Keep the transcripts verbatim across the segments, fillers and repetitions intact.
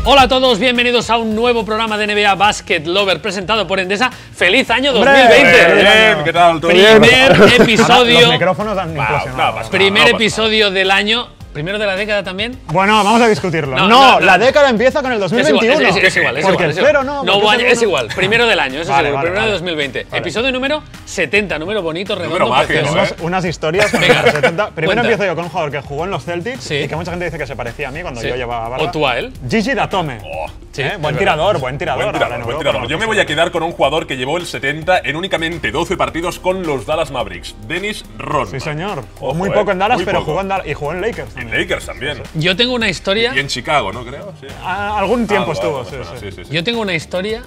Hola a todos, bienvenidos a un nuevo programa de N B A Basket Lover presentado por Endesa. ¡Feliz año dos mil veinte! Bien, ¿qué tal? ¿Todo Primer bien? episodio. Los micrófonos han Wow, implosionado. no pasa Primer nada, no episodio del año. ¿Primero de la década también? Bueno, vamos a discutirlo. No, No, no, no. la década empieza con el dos mil Es igual, veintiuno. es, es- es igual, es Porque igual. el es igual. cero no. No porque hubo es año, el es uno. igual. Primero del año, eso Vale, es vale, primero vale. de dos mil veinte. Vale. Episodio número setenta, número bonito, redondo, Número mágico, precioso. ¿eh? Tenemos unas historias con Venga, los setenta. Primero cuenta. empiezo yo con un jugador que jugó en los Celtics Sí. y que mucha gente dice que se parecía a mí cuando Sí. yo llevaba barba. O tú a él. Gigi Datome. Oh, Sí, ¿Eh? es Buen verdad. tirador, buen tirador. Buen ahora tirador, en buen Europa, tirador. ¿no? Yo me voy a quedar con un jugador que llevó el setenta en únicamente doce partidos con los Dallas Mavericks, Dennis Rodman. Sí, señor. Jugó Ojo, muy eh, poco en Dallas, muy pero poco. jugó en Dallas y jugó en Lakers En también. Lakers también. Yo tengo una historia. Y en Chicago, ¿no? Creo, sí. Ah, algún tiempo Algo, estuvo, algo, sí, me suena, sí. sí, sí, sí. Yo tengo una historia.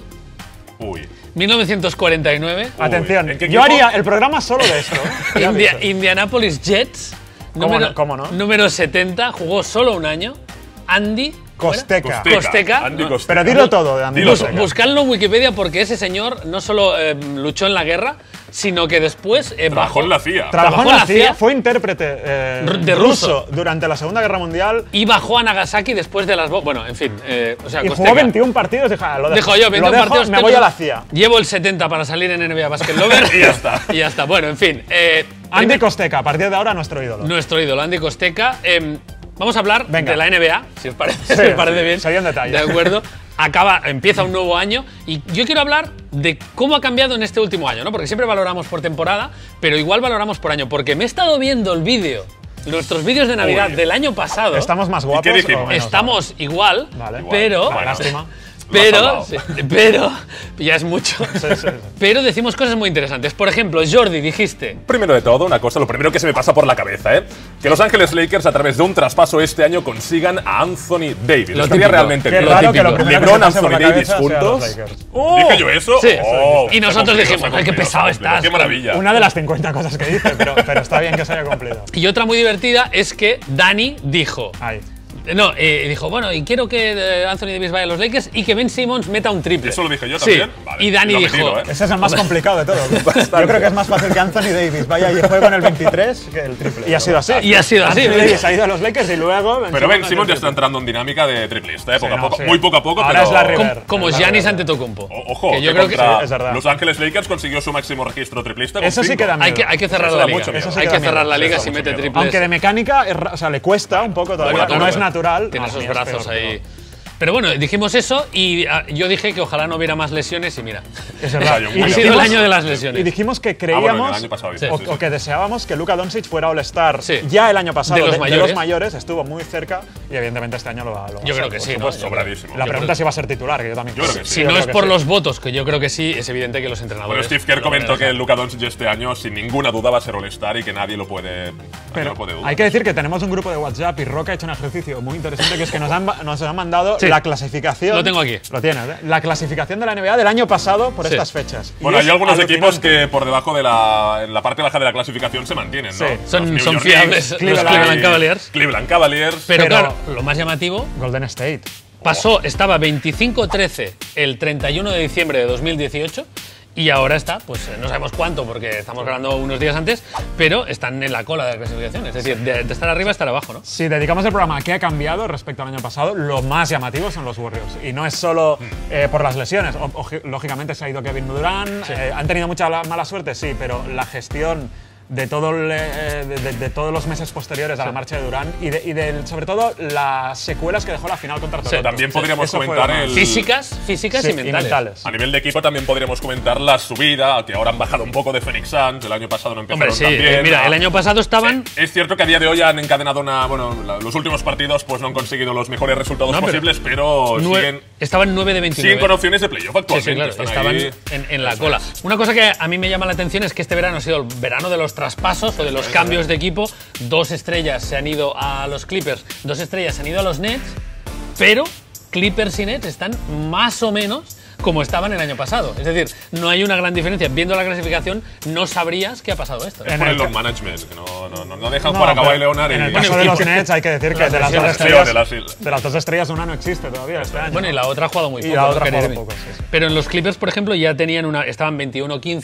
Uy. mil novecientos cuarenta y nueve. Uy, Atención, ¿en qué yo equipo? haría el programa solo de esto. ¿eh? Ya India- aviso. Indianapolis Jets. ¿Cómo número, no? ¿Cómo no? Número setenta, jugó solo un año. Andy Costeca. Costeca. Costeca. Andy No. Costeca. Pero dilo todo de Andy Dilo Costeca. todo. Buscadlo en Wikipedia porque ese señor no solo eh, luchó en la guerra, sino que después eh, Trabajó en la C I A. Trabajó en la C I A, C I A, fue intérprete eh, R- de ruso. durante la Segunda Guerra Mundial y bajó a Nagasaki después de las bombas. Bueno, en fin. Eh, o sea, y Costeca. jugó veintiún partidos. Dijo, ah, lo dejo, Dejo yo veintiún lo dejo, partidos. me tengo- voy a la C I A. Llevo el setenta para salir en N B A Basket Lover. Y ya está. Y ya está. Bueno, en fin. Eh, Andy primer- Costeca, a partir de ahora nuestro ídolo. Nuestro ídolo, Andy Costeca. Eh, vamos a hablar Venga. de la N B A, si os parece, Sí, si os parece sí, bien. sería un detalle. De acuerdo. Acaba, empieza un nuevo año y yo quiero hablar de cómo ha cambiado en este último año, ¿no? Porque siempre valoramos por temporada, pero igual valoramos por año. Porque me he estado viendo el vídeo, nuestros vídeos de Navidad Uy. del año pasado. ¿Estamos más guapos? qué dijimos? o menos? Estamos igual, Vale. pero. Vale, lástima. Pero, Lo has sí, pero, ya es mucho. Sí, sí, sí. Pero decimos cosas muy interesantes. Por ejemplo, Jordi, dijiste. Primero de todo, una cosa, lo primero que se me pasa por la cabeza, ¿eh? Que Los Ángeles Lakers, a través de un traspaso este año, consigan a Anthony Davis. Lo Estaría típico. realmente Qué bien. raro que típico. lo primero que LeBron, se pase por la Anthony Davis cabeza sea los juntos. Lakers. Oh, ¿Dije yo eso? Sí. Oh, Y nosotros se ha dijimos, cumplido, ay, qué se ha pesado cumplido. estás. Qué maravilla. Una de las cincuenta cosas que dice, pero, pero está bien que se haya cumplido. Y otra muy divertida es que Dani dijo. Ahí. No, eh, dijo, bueno, y quiero que eh, Anthony Davis vaya a los Lakers y que Ben Simmons meta un triple. Eso lo dije yo Sí. también. Vale, Y Dani lo he dijo, metido, ¿eh? Ese es el más complicado de todos. Yo creo que es más fácil que Anthony Davis vaya y juegue con el veintitrés que el triple. Y ha sido así. y ha sido así. Anthony Davis ha ido a los Lakers y luego. Pero Ben ha Simmons ya hecho está entrando en dinámica de triplista, ¿eh? Poco Sí, a no, poco. sí. Muy poco a poco, Ahora pero. es Larry Com- Bird. como Es Giannis Larry Antetokounmpo. O- Ojo, que yo que creo que contra sí, es verdad. Los Ángeles Lakers consiguió su máximo registro triplista. con Eso sí cinco. que da miedo. hay que, hay que cerrar Eso la da liga. mucho miedo. Eso sí hay que que da cerrar miedo. la liga Eso si da mete mucho miedo. triples. Aunque de mecánica, es ra- o sea, le cuesta un poco todavía. Bueno, No es bueno. natural. Tiene No, sus ni es brazos peor, ahí. Pero bueno, dijimos eso y ah, yo dije que ojalá no hubiera más lesiones y mira. Es verdad. Ha Y Ha Muy sido el bien. año de las Y lesiones. dijimos que Ah, bueno, creíamos el año pasado, Sí. o, sí, o sí. que deseábamos que Luka Doncic fuera All-Star Sí. ya el año pasado De los mayores. mayores, estuvo muy cerca y evidentemente este año lo va, lo va a Yo creo ser, que por sí, ¿no? supuesto. Sobradísimo. La Yo pregunta es si va a ser titular, que yo también Yo creo que sí. Si yo no creo es que por sí. los votos, que yo creo que sí, es evidente que los entrenadores. Bueno, Steve Kerr lo van a comentó que dejar. Luka Doncic este año, sin ninguna duda, va a ser All-Star y que nadie lo puede, nadie Pero lo puede dudar. hay que decir que tenemos un grupo de WhatsApp y Roca ha hecho un ejercicio muy interesante que es que nos han, nos han mandado Sí. la clasificación. Lo tengo aquí. Lo tienes, ¿eh? La clasificación de la N B A del año pasado por Sí. estas fechas. Y Bueno, es hay algunos equipos alucinante. que por debajo de la, en la parte baja de la clasificación se mantienen, ¿no? Sí. Los Son- New son York fiables, Knicks, los Cleveland- Cleveland Cavaliers. Cleveland Cavaliers. Pero, Pero- claro, lo más llamativo, Golden State. pasó, estaba veinticinco trece el treinta y uno de diciembre de dos mil dieciocho y ahora está, pues eh, no sabemos cuánto porque estamos grabando unos días antes, pero están en la cola de la clasificación. Es decir, de, de estar arriba a estar abajo, ¿no? Si dedicamos el programa a qué ha cambiado respecto al año pasado, lo más llamativo son los Warriors. Y no es solo eh, por las lesiones. O- o- lógicamente se ha ido Kevin Durant, eh, han tenido mucha la- mala suerte, sí, pero la gestión de, todo el, eh, de, de- de todos los meses posteriores a la marcha de Durant y, de, y del- sobre todo las secuelas que dejó la final contra Toronto. También podríamos Eso fue comentar lo más- el. Físicas, físicas Sí, y mentales. A nivel de equipo también podríamos comentar la subida, que ahora han bajado un poco de Phoenix Suns, el año pasado no empezaron Hombre, sí, tan bien. eh, mira, ¿no? el año pasado estaban. Sí, es cierto que a día de hoy han encadenado una. Bueno, la- los últimos partidos pues no han conseguido los mejores resultados No, pero posibles, pero nue- siguen, estaban nueve de veintinueve. siguen con opciones de playoff Sí, actualmente. sí, claro, Están estaban ahí. en, en la Eso cola. es. Una cosa que a mí me llama la atención es que este verano ha sido el verano de los traspasos o de los cambios de equipo. Dos estrellas se han ido a los Clippers, dos estrellas se han ido a los Nets, pero Clippers y Nets están más o menos como estaban el año pasado. Es decir, no hay una gran diferencia. Viendo la clasificación, no sabrías qué ha pasado esto. En Por el el ca- load management, que no, no, no, no dejan No, jugar a Kawhi pero Leonard y. en el Bueno, caso de y- los Nets hay que decir que las de las, dos lesiones, estrellas, de las- de las dos estrellas una no existe todavía este año. Bueno, y ¿no? la otra ha jugado muy Y poco. la ¿no? otra ha Kyrie jugado Irving. poco, sí, sí. Pero en los Clippers, por ejemplo, ya tenían una, estaban veintiuno quince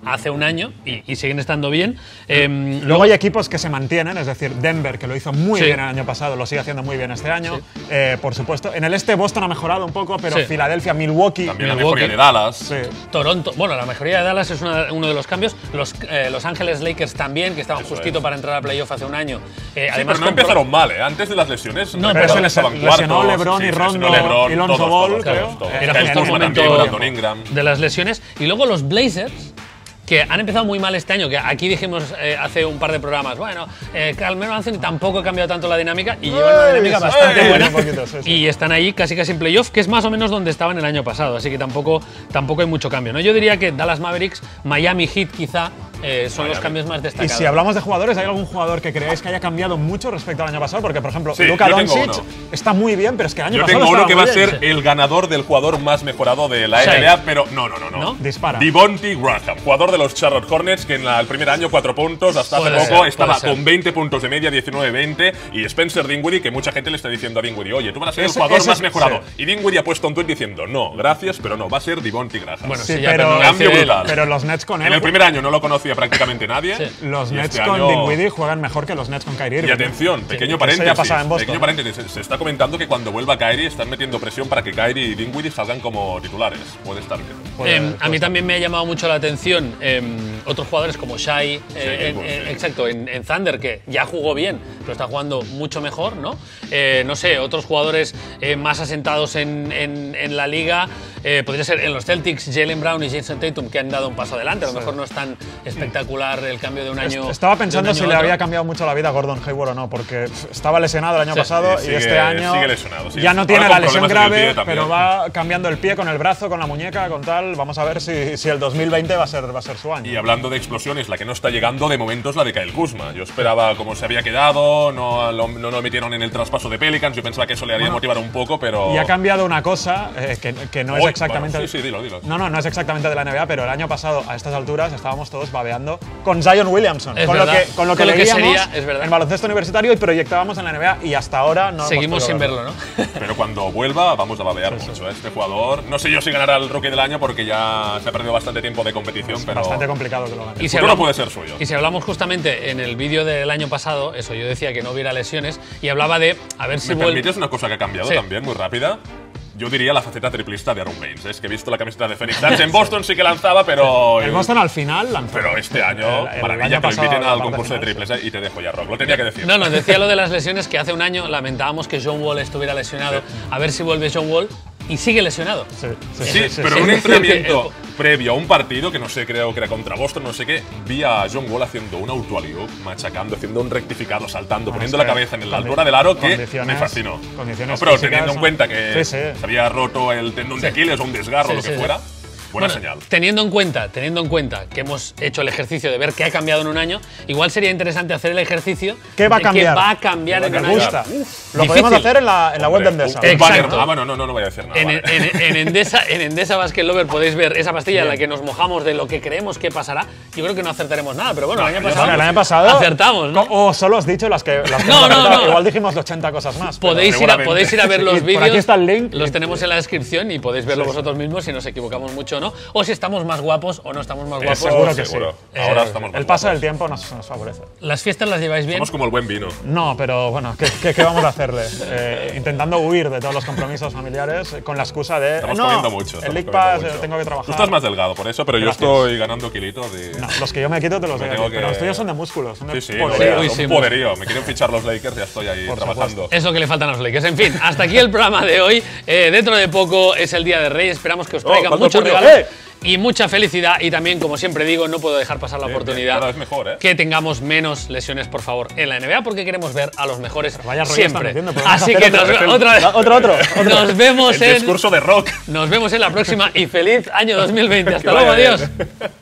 hace un año y, y siguen estando bien. Eh, Luego hay equipos que se mantienen, es decir, Denver, que lo hizo muy Sí. bien el año pasado, lo sigue haciendo muy bien este año. Sí. Eh, por supuesto, en el este Boston ha mejorado un poco, pero Sí. Filadelfia, Milwaukee. También la Milwaukee. mejoría de Dallas. Sí. Toronto, bueno, la mayoría de Dallas es una- uno de los cambios. Los, eh, Los Ángeles Lakers también, que estaban Eso justito es. para entrar a playoff hace un año. Eh, Sí, además, pero no con pro- empezaron mal, ¿eh? Antes de las lesiones. No, Pero pero se les estaban lesionó cuartos, LeBron sí, y se Rondo lesionó LeBron, y Lonzo todos, Ball, todos, creo. todos, todos. Era Era Kyle justo el Kuzma momento también, Brandon Ingram. de las lesiones. Y luego los Blazers, que han empezado muy mal este año, que aquí dijimos eh, hace un par de programas, bueno, eh, Carmelo Anthony tampoco ha cambiado tanto la dinámica y llevan una dinámica sí, bastante sí, buena un poquito, sí, sí. y están ahí casi casi en playoff, que es más o menos donde estaban el año pasado, así que tampoco, tampoco hay mucho cambio, ¿no? Yo diría que Dallas Mavericks, Miami Heat quizá eh, son los cambios más Y destacados. si hablamos de jugadores, ¿hay algún jugador que creáis que haya cambiado mucho respecto al año pasado? Porque, por ejemplo, Sí, Luka yo tengo Doncic uno. está muy bien, pero es que el año Yo pasado tengo uno estaba que muy va a bien. ser el ganador del jugador más mejorado de la Shai. N B A, pero no, no, no, no. ¿No? Dispara. Devontae Graham, jugador de los Charlotte Hornets, que en la- el primer año cuatro puntos, hasta hace Puede poco ser, estaba puede ser. con veinte puntos de media, diecinueve veinte, y Spencer Dinwiddie, que mucha gente le está diciendo a Dinwiddie, oye, tú vas a ser Ese- el jugador ese más es- mejorado. sí. Y Dinwiddie ha puesto un tuit diciendo, no, gracias, pero no, va a ser Devontae Graham. Bueno, Sí, sí, ya, pero- no lo Cambio dice él. brutal. Pero los Nets con él. En el primer año no lo conocía prácticamente nadie. Sí. Los y Nets este con año- Dinwiddie juegan mejor que los Nets con Kyrie Irving. Y atención, pequeño que eso ya paréntesis. pasaba en Boston. Pequeño paréntesis. Se, se está comentando que cuando vuelva Kyrie están metiendo presión para que Kyrie y Dinwiddie salgan como titulares. Puede estar bien. Puede- Eh, puede a mí estar. también me ha llamado mucho la atención eh, otros jugadores como Shai, eh, en- pues, en- sí. exacto, en, en Thunder, que ya jugó bien, pero está jugando mucho mejor, ¿no? Eh, no sé, otros jugadores eh, más asentados en, en- en la liga, eh, podría ser en los Celtics, Jaylen Brown y Jason Tatum, que han dado un paso adelante. A lo mejor no es tan espectacular el cambio de un año. Estaba de un pensando año si a le otro. había cambiado mucho la vida a Gordon Hayward o no, porque estaba lesionado el año Sí. pasado Sí, y sigue- este año sigue lesionado, sí. ya no Ahora tiene con la lesión problemas en el grave, pie también. pero va cambiando el pie con el brazo, con la muñeca, con tal. Vamos a ver si, si el dos mil veinte va a ser, va a ser su año. Y hablando de explosiones, la que no está llegando de momento es la de Kyle Kuzma. Yo esperaba cómo se había quedado, no lo, no lo metieron en el traspaso de Pelicans, yo pensaba que eso le haría Bueno, motivar un poco, pero... Y ha cambiado una cosa eh, que, que no es Uy, exactamente. bueno, sí, sí, dilo, dilo. No, no, no es exactamente de la N B A, pero el año pasado, a estas alturas, estábamos todos babeando con Zion Williamson. Es con, verdad. lo que, con lo que Con lo que leíamos sería, es verdad. en baloncesto universitario y proyectábamos en la N B A y hasta ahora no Seguimos hemos sin podido verlo, ¿no? Pero cuando vuelva vamos a babear mucho. ¿eh? Este jugador, no sé yo si ganará el Rookie del Año porque ya se ha perdido bastante tiempo de competición, pero Bastante complicado que lo gane. Y si futuro hablamos- puede ser suyo. Y si hablamos justamente en el vídeo del año pasado, eso, yo decía que no hubiera lesiones y hablaba de a ver si ¿Me vuelve. permites una cosa que ha cambiado Sí. también, muy rápida? Yo diría la faceta triplista de Aaron Baines. Es que he visto la camiseta de Phoenix Suns. En Boston sí que lanzaba, pero... El Boston al final lanzó. Pero este año, El- el maravilla año que lo pasado, inviten la al parte concurso de final, triples. ¿eh? Y te dejo ya, Rock. Lo tenía que decir. No, nos decía lo de las lesiones, que hace un año lamentábamos que John Wall estuviera lesionado. A ver si vuelve John Wall y sigue lesionado. Sí, sí, Sí, sí, sí, pero sí. en un Es decir, entrenamiento que- previo a un partido, que no sé, creo que era contra Boston, no sé qué, vi a John Wall haciendo un auto-alley-oop, machacando, haciendo un rectificado, saltando, poniendo es la que cabeza en la condi- altura del aro, que condiciones- me fascinó. condiciones No, pero físicas teniendo en son- cuenta que Sí, sí. se había roto el tendón de Aquiles o un desgarro, Sí, lo que sí, sí. fuera, buena Bueno, señal. Teniendo en cuenta, teniendo en cuenta que hemos hecho el ejercicio de ver qué ha cambiado en un año, igual sería interesante hacer el ejercicio ¿Qué va a de cambiar? qué va a cambiar en Me un año. gusta. Uf, Lo podemos difícil. hacer en la, en la web de Hombre, Endesa. un- un banner- Exacto. Ah, bueno, no, no, no voy a decir nada. En, vale. en- en Endesa, en Endesa Basket Lover podéis ver esa pastilla en la que nos mojamos de lo que creemos que pasará. Yo creo que no acertaremos nada, pero bueno, el año yo pasado, Bueno, el año pasado acertamos, ¿no? O solo has dicho las que, las que No, hemos no, acertado. no. Igual dijimos de ochenta cosas más. pero- Podéis ir, a, seguramente. podéis ir a ver Y los por vídeos. aquí está el link. Los tenemos en la descripción y podéis verlo vosotros mismos si nos equivocamos mucho o no. O si estamos más guapos o no estamos más guapos. seguro que Seguro. sí. Ahora Eh, estamos más El paso guapos. del tiempo nos, nos favorece. ¿Las fiestas las lleváis bien? Somos como el buen vino. No, pero bueno, ¿qué, qué, qué vamos a hacerle? Eh, intentando huir de todos los compromisos familiares eh, con la excusa de. Estamos no, comiendo mucho. El estamos League comiendo Pass, eh, mucho. tengo que trabajar. Tú estás más delgado por eso, pero Gracias. yo estoy ganando kilitos de... No, los que yo me quito te los Me doy a tengo ti, pero que- los tuyos son de músculos. Son de Sí, sí, poderío. no, Uy, un sí, poderío. Me quieren fichar los Lakers, ya estoy ahí Por trabajando. Es lo que le faltan a los Lakers. En fin, hasta aquí el programa de hoy. Eh, dentro de poco es el Día de Reyes. Esperamos que os traigan falta muchos el puño. regalos ¡Eh! y mucha felicidad. Y también, como siempre digo, no puedo dejar pasar la Bien, oportunidad bien, cada vez mejor, ¿eh? que tengamos menos lesiones, por favor, en la N B A, porque queremos ver a los mejores Vaya rollo siempre. están metiendo, podemos Así hacer que otro- nos, otra vez. Otro, otro. otro. Nos vemos El en discurso de rock. nos vemos en la próxima y feliz año dos mil veinte. Hasta Que luego, vaya adiós. bien.